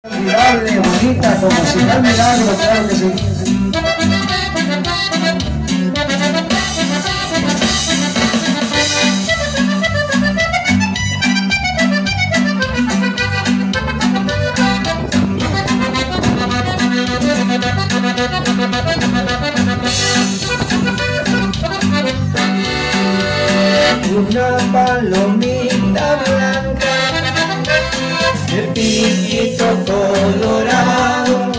Admirable, bonita, como si fuera milagro, claro que sí. Una palomita blanca de piquito colorado,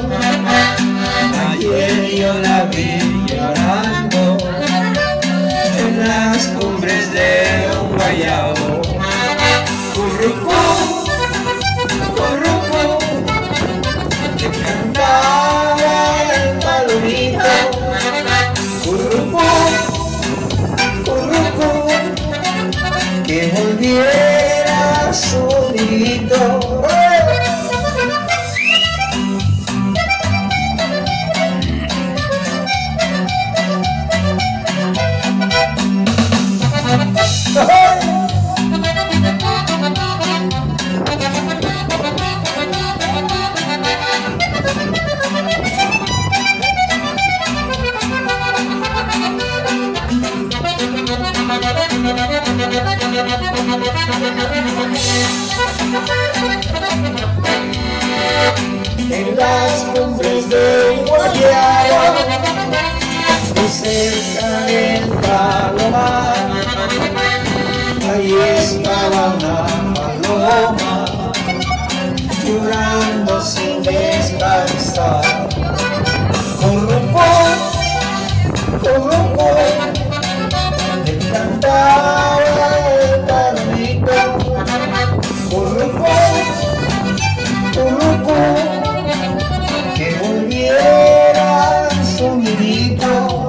ayer yo la vi llorando en las cumbres de un guayabo. Currucú, currucú, que cantaba el palomito. Currucú, currucú, que volviera su nidito. En las cumbres de Guayabo, muy cerca del palomar, ahí estaba una paloma llorando sin descansar. Currucú, currucú, le cantaba el palomito. Currucú, currucú, que volviera su nidito.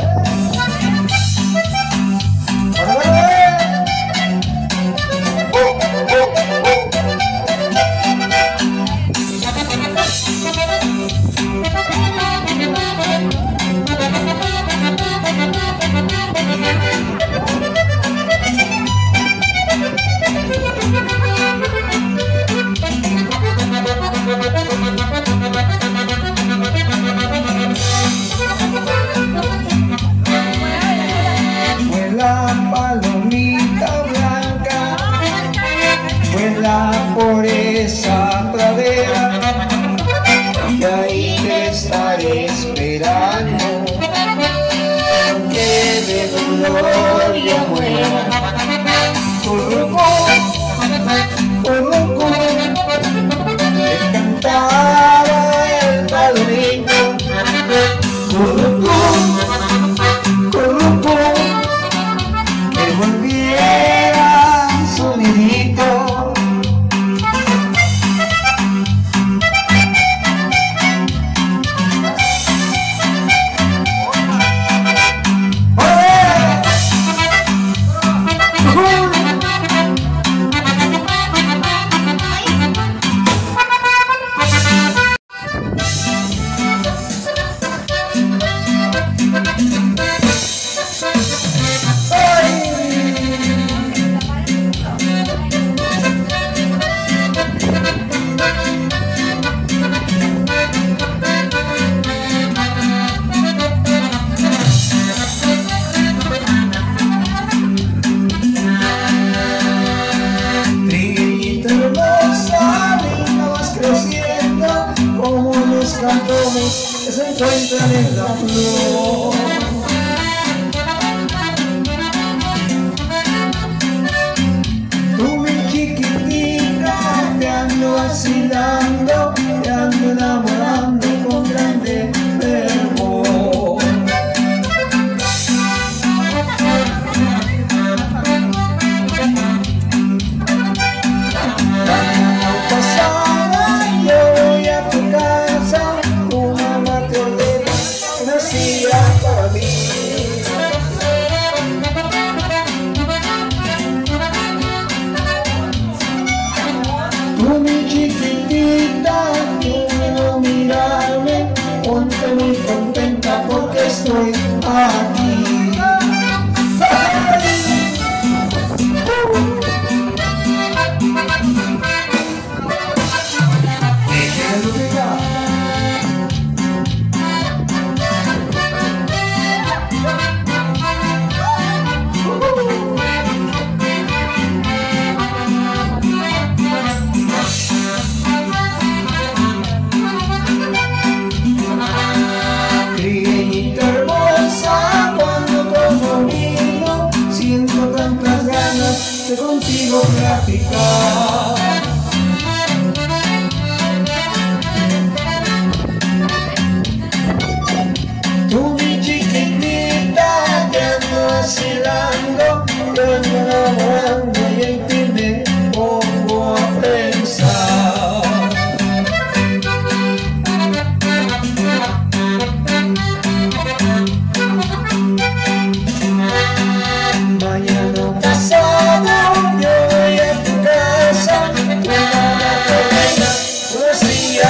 Palomita blanca, vuela por esa pradera y ahí te estaré esperando, aunque de dolor ya muera. Currucú, currucú, le cantaba el palomito. Currucú, currucú, que volviera su nidito. Como los cantones que se encuentran en la flor. Tú mi chiquitita, te ando vacilando, te ando enamorando con grande fervor. Para mí.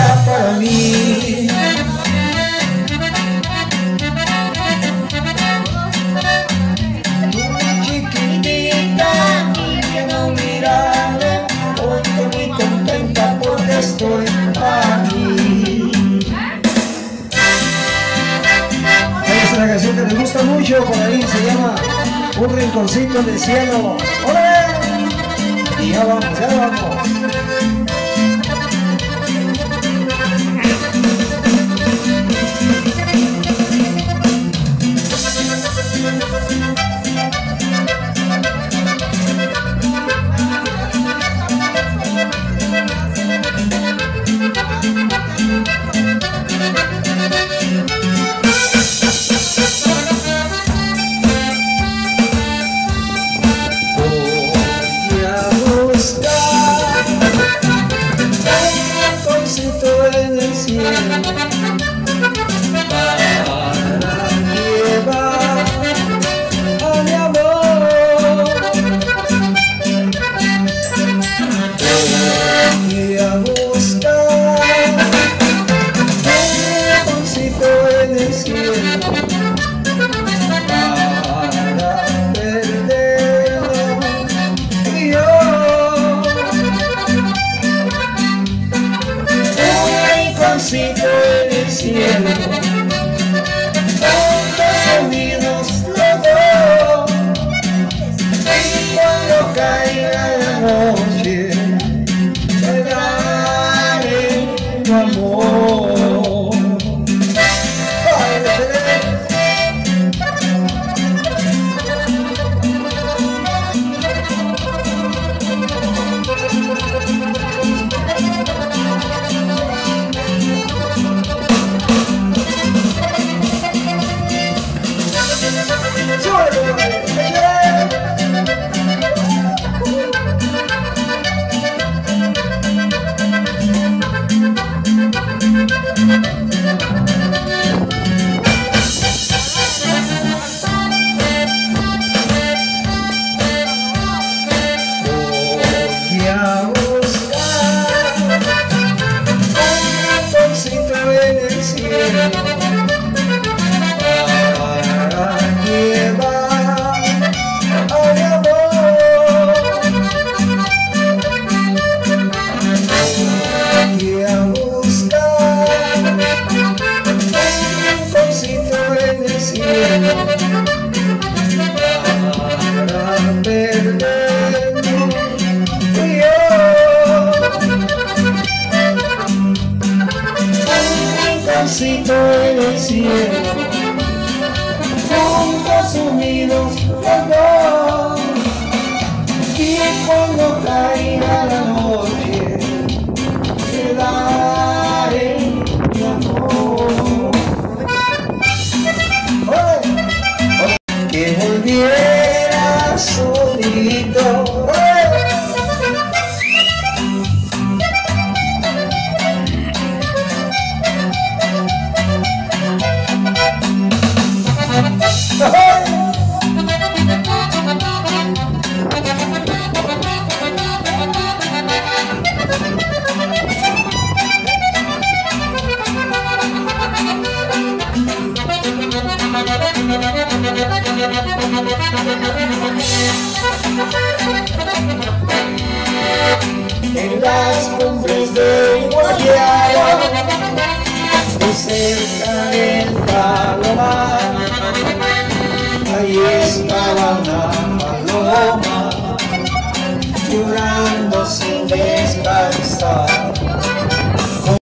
era para mí. Chiquitita, que no mirarme, hoy estoy muy contenta porque estoy aquí. Esta es una canción que les gusta mucho, por ahí se llama Un Rinconcito del Cielo. ¡Hola! Y ya vamos, ya vamos. En el cielo para llevar a mi amor, voy a buscar un rinconcito en el cielo para perderlo y yo. En el cielo, juntos unidos los dos, y cuando caiga la noche, te daré tu amor. Para perderme un rinconcito en el cielo, juntos unidos los dos, y cuando caiga la noche te daré mi amor. Que volviera solito. En las cumbres de Guayaba, muy cerca del Palomar, ahí estaba una paloma llorando.